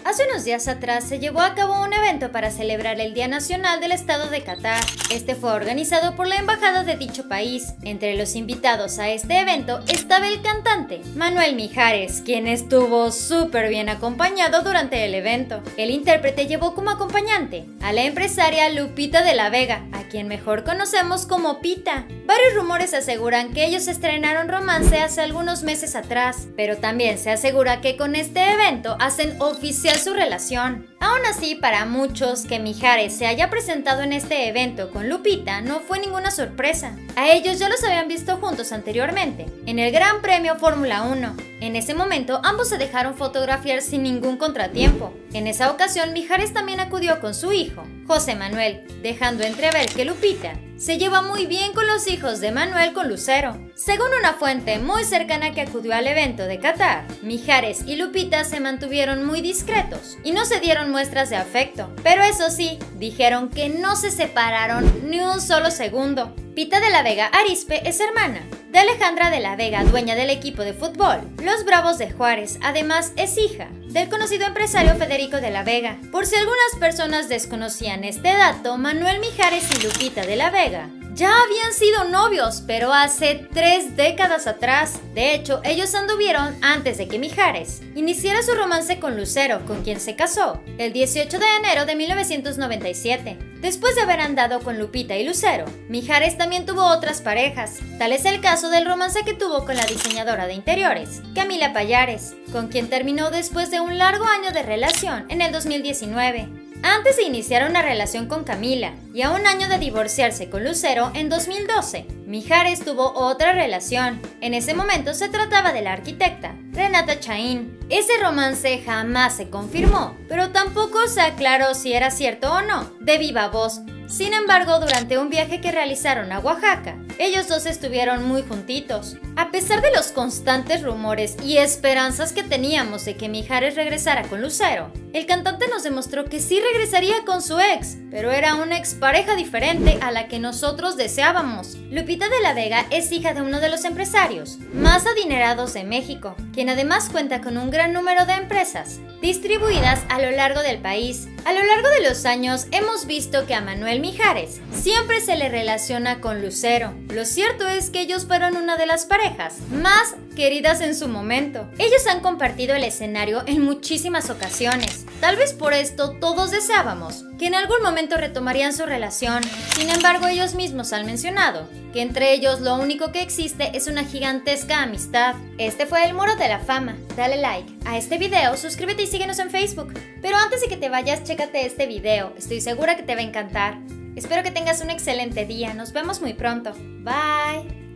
Hace unos días atrás se llevó a cabo un evento para celebrar el Día Nacional del Estado de Qatar. Este fue organizado por la embajada de dicho país. Entre los invitados a este evento estaba el cantante Manuel Mijares, quien estuvo súper bien acompañado durante el evento. El intérprete llevó como acompañante a la empresaria Lupita de la Vega, a quien mejor conocemos como Pita. Varios rumores aseguran que ellos estrenaron romance hace algunos meses atrás, pero también se asegura que con este evento hacen oficial su relación. Aún así, para muchos, que Mijares se haya presentado en este evento con Lupita no fue ninguna sorpresa. A ellos ya los habían visto juntos anteriormente, en el Gran Premio Fórmula 1. En ese momento, ambos se dejaron fotografiar sin ningún contratiempo. En esa ocasión, Mijares también acudió con su hijo, José Manuel, dejando entrever que Lupita se lleva muy bien con los hijos de Manuel con Lucero. Según una fuente muy cercana que acudió al evento de Qatar, Mijares y Lupita se mantuvieron muy discretos y no se dieron muestras de afecto. Pero eso sí, dijeron que no se separaron ni un solo segundo. Pita de la Vega Arizpe es hermana de Alejandra de la Vega, dueña del equipo de fútbol Los Bravos de Juárez. Además, es hija del conocido empresario Federico de la Vega. Por si algunas personas desconocían este dato, Manuel Mijares y Lupita de la Vega ya habían sido novios, pero hace 3 décadas atrás. De hecho, ellos anduvieron antes de que Mijares iniciara su romance con Lucero, con quien se casó el 18 de enero de 1997. Después de haber andado con Lupita y Lucero, Mijares también tuvo otras parejas. Tal es el caso del romance que tuvo con la diseñadora de interiores, Camila Pallares, con quien terminó después de un largo año de relación en el 2019. Antes de iniciar una relación con Camila y a un año de divorciarse con Lucero en 2012, Mijares tuvo otra relación. En ese momento se trataba de la arquitecta Renata Chaín. Ese romance jamás se confirmó, pero tampoco se aclaró si era cierto o no, de viva voz. Sin embargo, durante un viaje que realizaron a Oaxaca, ellos dos estuvieron muy juntitos. A pesar de los constantes rumores y esperanzas que teníamos de que Mijares regresara con Lucero, el cantante nos demostró que sí regresaría con su ex, pero era una expareja diferente a la que nosotros deseábamos. Lupita de la Vega es hija de uno de los empresarios más adinerados de México, quien además cuenta con un gran número de empresas distribuidas a lo largo del país. A lo largo de los años hemos visto que a Manuel Mijares siempre se le relaciona con Lucero. Lo cierto es que ellos fueron una de las parejas más queridas en su momento. Ellos han compartido el escenario en muchísimas ocasiones. Tal vez por esto todos deseábamos que en algún momento retomarían su relación. Sin embargo, ellos mismos han mencionado que entre ellos lo único que existe es una gigantesca amistad. Este fue el Muro de la Fama. Dale like a este video, suscríbete y síguenos en Facebook. Pero antes de que te vayas, chécate este video. Estoy segura que te va a encantar. Espero que tengas un excelente día. Nos vemos muy pronto. Bye.